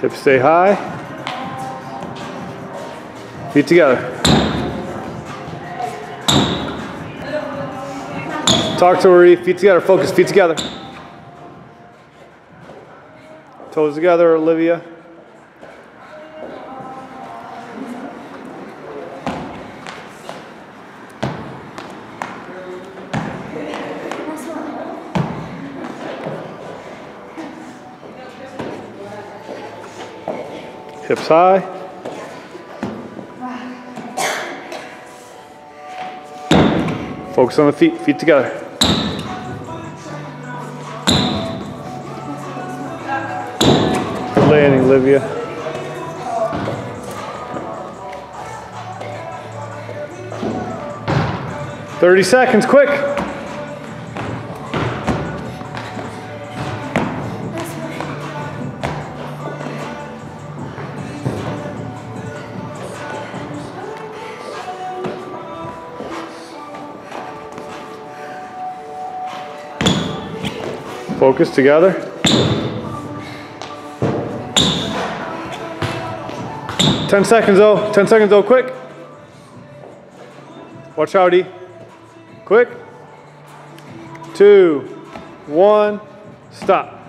Hips stay high. Feet together. Talk to Marie. Feet together. Focus. Feet together. Toes together, Olivia. Hips high. Focus on the feet, feet together. Good landing, Olivia. "30 seconds, quick. Focus together. 10 seconds though, 10 seconds though, quick. Watch out, E. Quick. 2, 1, stop.